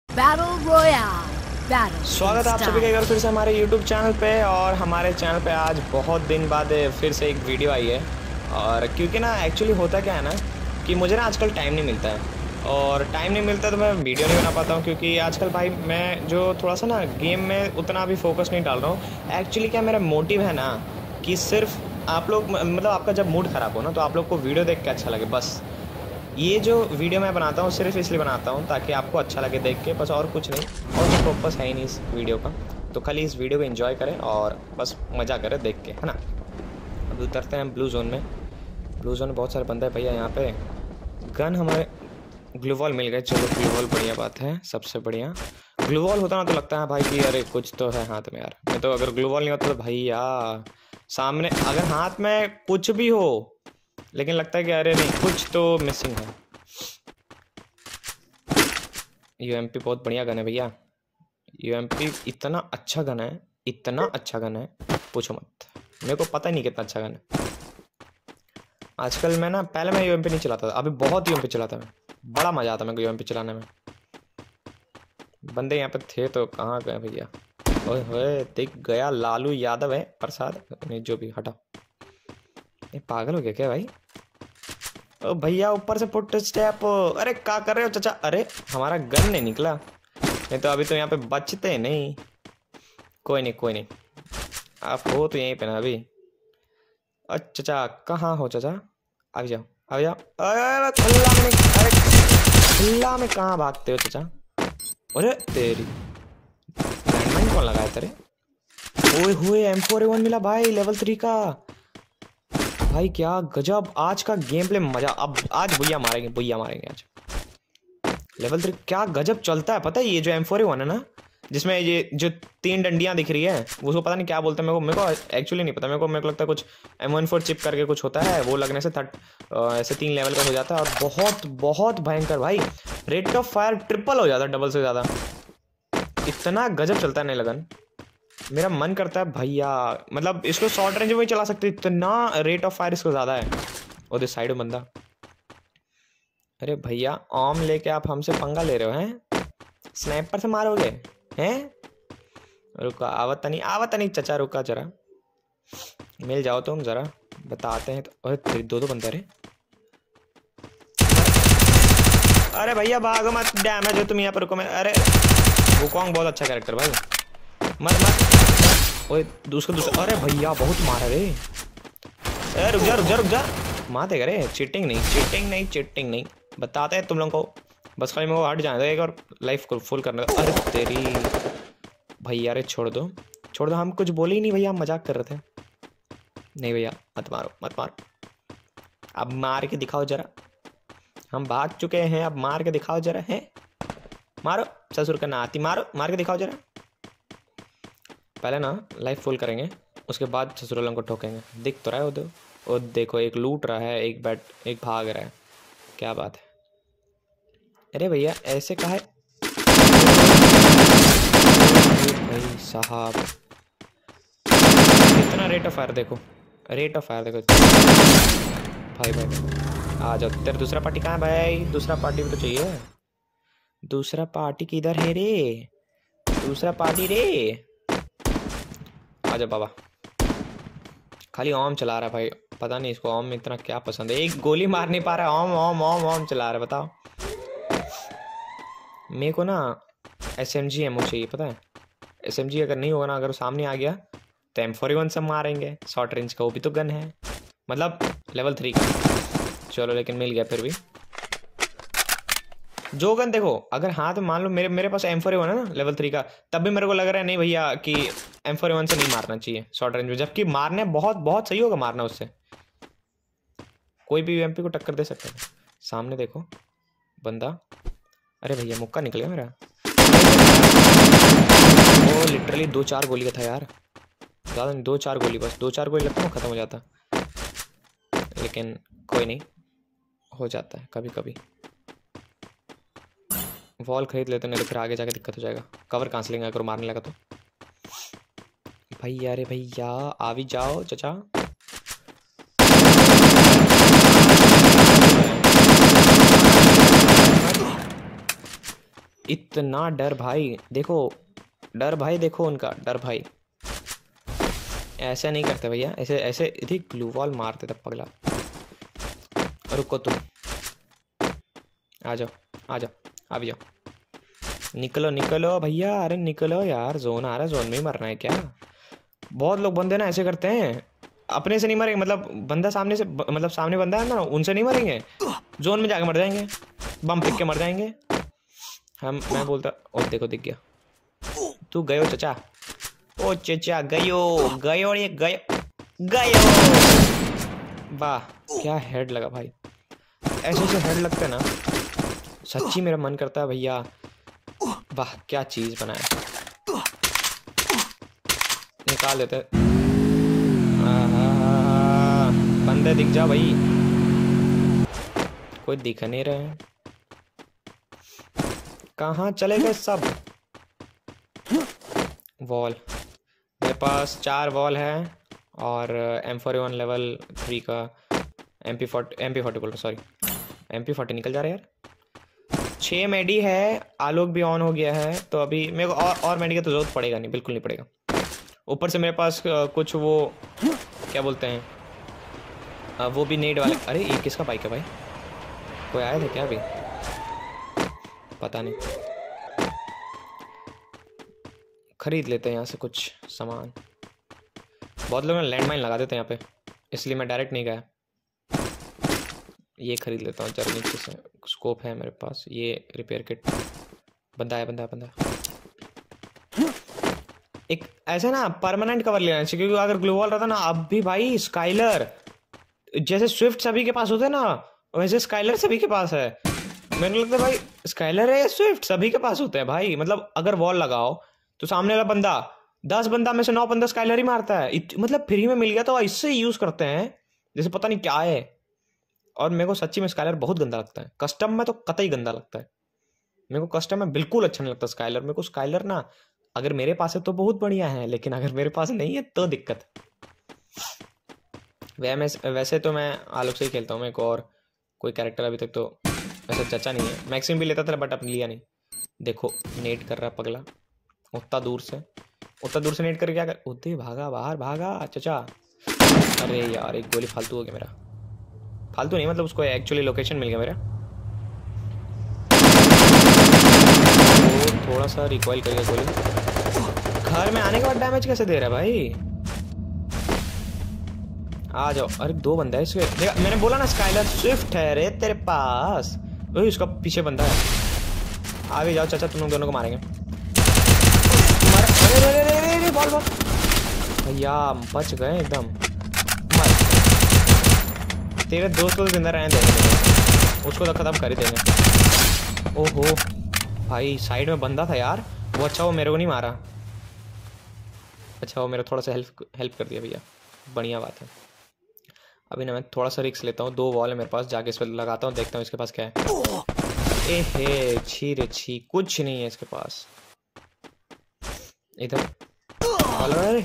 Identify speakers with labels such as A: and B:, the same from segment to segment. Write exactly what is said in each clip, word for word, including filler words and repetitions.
A: Battle Royale. Battle.
B: स्वागत है आप सभी का एक बार फिर से हमारे YouTube चैनल पे। और हमारे चैनल पे आज बहुत दिन बाद फिर से एक वीडियो आई है। और क्योंकि ना एक्चुअली होता क्या है ना कि मुझे ना आजकल टाइम नहीं मिलता है, और टाइम नहीं मिलता तो मैं वीडियो नहीं बना पाता हूँ। क्योंकि आजकल भाई मैं जो थोड़ा सा ना गेम में उतना भी फोकस नहीं डाल रहा हूँ। एक्चुअली क्या मेरा मोटिव है ना कि सिर्फ आप लोग मतलब आपका जब मूड ख़राब हो ना तो आप लोग को वीडियो देख के अच्छा लगे। बस ये जो वीडियो मैं बनाता हूँ सिर्फ इसलिए बनाता हूँ ताकि आपको अच्छा लगे देख के, बस और कुछ नहीं। और कोई पर्पस है ही नहीं इस वीडियो का, तो खाली इस वीडियो को एंजॉय करें और बस मज़ा करें देख के, है ना। अब उतरते हैं ब्लू जोन में। ब्लू जोन में बहुत सारे बंदे हैं भैया। यहाँ पे गन हमारे ग्लूवॉल मिल गए। चलो ग्लूवॉल बढ़िया बात है, सबसे बढ़िया। ग्लूवॉल होता ना तो लगता है भाई कि अरे कुछ तो है हाथ में यार। नहीं तो अगर ग्लूवॉल नहीं होता तो भैया सामने अगर हाथ में कुछ भी हो लेकिन लगता है कि अरे नहीं कुछ तो मिसिंग है। यूएमपी बहुत बढ़िया गन है भैया। यूएमपी इतना अच्छा गन है, इतना अच्छा गन है पूछो मत। मेरे को पता ही नहीं कितना अच्छा गन है। आजकल मैं ना पहले मैं यूएमपी नहीं चलाता था, अभी बहुत यूएमपी चलाता मैं। बड़ा मजा आता मेरे को यूएमपी चलाने में। बंदे यहाँ पे थे तो कहाँ गए भैया। ओए होए दिख गया, लालू यादव है प्रसाद नहीं जो भी। हटा, ये पागल हो गया क्या भाई। ओ भैया ऊपर से फुट स्टेप। अरे क्या कर रहे हो चाचा। अरे हमारा गन नहीं निकला, नहीं तो अभी तो यहाँ पे बचते नहीं। कोई नहीं कोई नहीं, आप हो तो यहीं पे ना अभी। अच्छा चाचा कहाँ हो चाचा, आ जाओ आ जाओ। अरे खुला में नहीं, अरे खुला में कहाँ भागते हो चाचा। अरे तेरी लैंडमाइन कौन लगाया तेरे। ओए हुए एम फोर ए वन मिला भाई लेवल थ्री का। भाई क्या गजब आज का गेम प्ले मजा। अब आज भैया मारेंगे भैया मारेंगे आज। लेवल थ्री क्या गजब चलता है पता है। ये जो एम फोर ए वन है ना जिसमें ये जो तीन डंडियां दिख रही है उसको पता नहीं क्या बोलते हैं। मेरे को मेरे को एक्चुअली नहीं पता। मेरे को मेरे को लगता है कुछ एम वन फोर चिप करके कुछ होता है, वो लगने से थर्ट ऐसे तीन लेवल का हो जाता है। और बहुत बहुत भयंकर भाई, रेट ऑफ फायर ट्रिपल हो जाता है, डबल से ज़्यादा। इतना गजब चलता है नहीं लगन। मेरा मन करता है भैया मतलब इसको शॉर्ट रेंज में चला सकते, इतना रेट ऑफ फायर इसको ज़्यादा है। और इस साइड में बंदा। अरे भैया आम लेके आप हमसे पंगा ले रहे हो हैं। स्नाइपर से मारोगे हैं। रुका आवत नहीं आवत नहीं चाचा, रुका जरा मिल जाओ तुम जरा बताते हैं तो। अरे दो दो बंदे। अरे अरे भैया भागो मत, डैमेज हो तुम यहाँ पर। रुको मैं, अरे वुकोंग बहुत अच्छा कैरेक्टर भाई। मत मत ओए दूसरा दूसरा। अरे भैया बहुत मारा रे। अरे रुक जा रुक जा रुक जा, मारते करे। चीटिंग नहीं चीटिंग नहीं चीटिंग नहीं, बताते हैं तुम लोगों को। बस खाली मेरे को हट जाने दो एक और लाइफ को फुल करने दो। अरे तेरी भैया रे छोड़ दो छोड़ दो, हम कुछ बोले ही नहीं भैया, हम मजाक कर रहे थे। नहीं भैया मत मारो मत मारो, अब मार के दिखाओ जरा। हम भाग चुके हैं, अब मार के दिखाओ जरा। है मारो ससुर का नाती, मारो मार के दिखाओ जरा। पहले ना लाइफ फुल करेंगे उसके बाद ससुरालों को ठोकेंगे। दिख तो रहा है वो दो, वो देखो एक लूट रहा है, एक बैट एक भाग रहा है। क्या बात है। अरे भैया ऐसे कहा है भाई साहब। कितना रेट ऑफ फायर देखो, रेट ऑफ फायर देखो भाई। भाई आ जाओ। तेरा दूसरा पार्टी कहाँ है भाई। दूसरा पार्टी भी तो चाहिए। दूसरा पार्टी किधर है रे, दूसरा पार्टी रे। आ जाओ बाबा। खाली ओम चला रहा है भाई, पता नहीं इसको ओम में इतना क्या पसंद है। एक गोली मार नहीं पा रहा है, ओम ओम ओम ओम चला रहा है। बताओ मेरे को ना एस एम जी एमओ चाहिए पता है। एस एम जी अगर नहीं होगा ना, अगर सामने आ गया तो एम फोर वन से मारेंगे। शॉर्ट रेंज का वो भी तो गन है, मतलब लेवल थ्री का। चलो लेकिन मिल गया फिर भी जो गन। देखो अगर हाथ में मान लो मेरे मेरे पास एम फोर वन है ना लेवल थ्री का, तब भी मेरे को लग रहा है नहीं भैया कि एम फोर वन से नहीं मारना चाहिए शॉर्ट रेंज में। जबकि मारने बहुत बहुत सही होगा मारना उससे, कोई भी यूएमपी को टक्कर दे सकता है। सामने देखो बंदा। अरे भैया मुक्का निकल गया मेरा। वो लिटरली दो चार गोली का था यार, ज़्यादा नहीं, दो चार गोली बस। दो चार गोली लगता है ख़त्म हो जाता, लेकिन कोई नहीं हो जाता है कभी कभी। वॉल खरीद लेते नहीं तो फिर आगे जाके दिक्कत हो जाएगा। कवर कहाँ से लेंगे अगर मारने लगा तो। भैया अरे भैया आ भी जाओ चाचा। इतना डर भाई, देखो डर भाई, देखो उनका डर भाई। ऐसा नहीं करते भैया, ऐसे ऐसे इधर ग्लू वॉल मारते थे पगला। रुको तुम, आ जाओ आ जाओ, आ भी जाओ, निकलो निकलो भैया, अरे निकलो यार, जोन आ रहा है, जोन में ही मरना है क्या? बहुत लोग बंदे ना ऐसे करते हैं, अपने से नहीं मरेंगे, मतलब बंदा सामने से, मतलब सामने बंदा है ना, उनसे नहीं मरेंगे, जोन में जाके मर जाएंगे, बम पिक के मर जाएंगे। हम मैं बोलता, ओ देखो दिख गया, तू गयो चचा, ओ चचा गयो गयो ये गयो गयो। वाह क्या हेड लगा भाई, ऐसे ऐसे हेड लगते ना, सच्ची मेरा मन करता है भैया, वाह क्या चीज बनाया, निकाल देते। बंदे दिख जा भाई, कोई दिख नहीं रहे, कहाँ चले गए सब? वॉल मेरे पास चार वॉल है और M four one level three का M P forty M P forty बोल रहा सॉरी एम पी फोर्टी निकल जा रहा है यार। छः मेडी है, आलोक भी ऑन हो गया है, तो अभी मेरे को और और मेडी का तो जरूरत पड़ेगा नहीं, बिल्कुल नहीं पड़ेगा। ऊपर से मेरे पास कुछ वो क्या बोलते हैं, आ, वो भी नेड वाले। अरे ये किसका बाइक है भाई, कोई आया था क्या अभी? पता नहीं, खरीद लेते हैं यहाँ से कुछ सामान। बहुत लोग लैंड माइन लगा देते हैं यहाँ पे, इसलिए मैं डायरेक्ट नहीं गया। ये खरीद लेता हूँ, जर्नी से स्कोप है मेरे पास, ये रिपेयर किट। बंदा है बंदा है बंदा है। एक ऐसा ना परमानेंट कवर लेना चाहिए, क्योंकि अगर ग्लू वॉल रहता ना, अब भी भाई स्काइलर जैसे स्विफ्ट सभी के पास होते हैं ना, वैसे स्काइलर सभी के पास है। मेरे को लगता है भाई स्काइलर है या स्विफ्ट सभी के पास होते हैं भाई। मतलब अगर वॉल लगाओ तो सामने वाला बंदा, दस बंदा में से नौ बंदा स्काइलर ही मारता है। इत, मतलब फ्री में मिल गया तो इससे यूज करते हैं जैसे पता नहीं क्या है। और मेरे को सच्ची में स्काइलर बहुत गंदा लगता है, कस्टम में तो कतई गंदा लगता है। मेरे को कस्टम में बिल्कुल अच्छा नहीं लगता स्काइलर। मेरे को स्काइलर ना अगर मेरे पास है तो बहुत बढ़िया है, लेकिन अगर मेरे पास नहीं है तो दिक्कत। वै वैसे तो मैं आलोक से ही खेलता हूँ, मेरे को और कोई कैरेक्टर अभी तक तो वैसे चचा नहीं है। मैक्सिम भी लेता था बट अब लिया नहीं। देखो नेट कर रहा पगला, उतना दूर से उतना दूर से नेट कर क्या कर, उतने भागा बाहर भागा चचा। अरे यार एक गोली फालतू हो गया मेरा, फालतू नहीं मतलब उसको एक्चुअली लोकेशन मिल गया मेरा। तो थोड़ा सा रिकॉइल करके गोली। घर में आने के बाद डैमेज कैसे दे रहा है भाई? आ जाओ। अरे दो बंदा है इसके, देखा मैंने बोला ना स्काइलर स्विफ्ट है रे तेरे पास। ओए उसका पीछे बंदा है, आगे जाओ चाचा, तुम लोग दोनों को मारेंगे। अरे अरे अरे अरे बॉल बॉल भैया बच गए एकदम। मर, तेरे दोस्त को जिंदा रहने देंगे, उसको तो खत्म कर ही देंगे। ओहो भाई साइड में बंदा था यार, वो अच्छा वो मेरे को नहीं मारा। अच्छा वो मेरा थोड़ा सा हेल्प हेल्प कर दिया भैया, बढ़िया बात है। अभी ना मैं थोड़ा सा रिक्स लेता हूँ, दो वॉल है मेरे पास, जाके इस पर लगाता हूँ, देखता हूँ इसके पास क्या है। ए हे छी रे छी, कुछ नहीं है इसके पास। इधर बॉल, अरे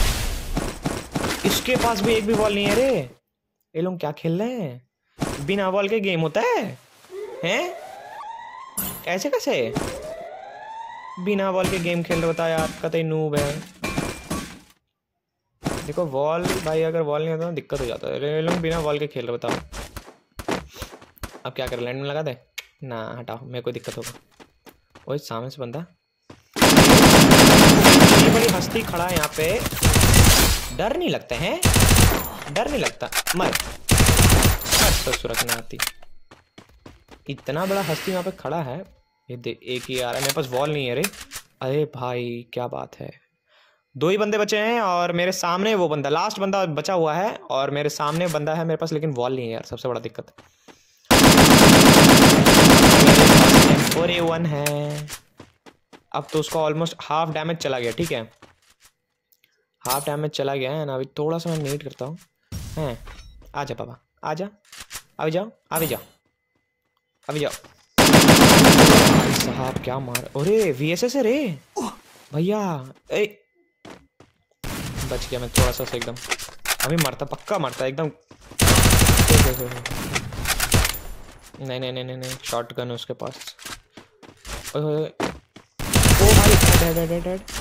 B: इसके पास भी एक भी बॉल नहीं है रे। ये लोग क्या खेल रहे हैं? बिना बॉल के गेम होता है हैं? ऐसे कैसे बिना बॉल के गेम खेल रहे होता यार, कतई नूब है। देखो वॉल भाई, अगर वॉल नहीं होता तो दिक्कत हो जाता है। ये लोग बिना वॉल के खेल रहे, बताओ अब क्या करें? लैंड में लगा दे ना, हटाओ, मेरे को दिक्कत होगा। वही सामने से बंदा, ये बड़ी हस्ती खड़ा है यहाँ पे, डर नहीं लगता है? डर नहीं लगता? मर मर तो सुरख नहीं आती। इतना बड़ा हस्ती यहाँ पे खड़ा है, ये दे एक ही आ रहा है। मेरे पास वॉल नहीं है रे। अरे भाई क्या बात है, दो ही बंदे बचे हैं और मेरे सामने वो बंदा, लास्ट बंदा बचा हुआ है और मेरे सामने बंदा है मेरे पास, लेकिन वॉल नहीं है यार, सबसे बड़ा दिक्कत। फोर ए वन है, अब तो उसका ऑलमोस्ट हाफ डैमेज चला गया। ठीक है हाफ डैमेज चला गया है ना। अभी थोड़ा सा मैं नीट करता हूँ हैं। आजा पापा आजा, अभी जाओ अभी जाओ अभी जाओ। साहब क्या मार, अरे वी एस एस है रे भैया। ए बच गया मैं थोड़ा सा एकदम, अभी मरता पक्का मरता एकदम। नहीं नहीं नहीं नहीं नहीं शॉर्ट गन है उसके पास। ओ भाई डेड डेड डेड डेड।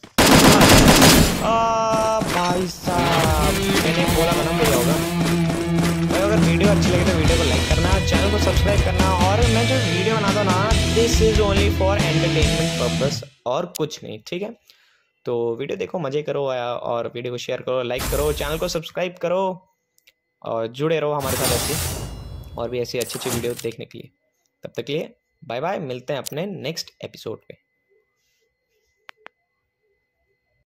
B: आ भाई साहब मैंने बोला था ना मुझे होगा भाई। अगर वीडियो अच्छी लगे तो वीडियो को लाइक करना, चैनल को सब्सक्राइब करना। और मैं जो वीडियो बनाता हूँ ना, this is only for entertainment purpose और कुछ नहीं, ठीक है। तो वीडियो देखो, मजे करो और वीडियो को शेयर करो, लाइक करो, चैनल को सब्सक्राइब करो और जुड़े रहो हमारे साथ ऐसी और भी ऐसी अच्छी अच्छी वीडियो देखने के लिए। तब तक के लिए बाय बाय, मिलते हैं अपने नेक्स्ट एपिसोड पे।